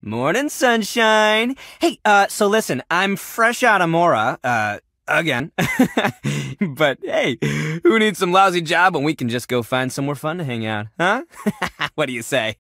Morning, sunshine. Hey, so listen, I'm fresh out of Mora, again. But hey, who needs some lousy job when we can just go find somewhere fun to hang out, huh? What do you say?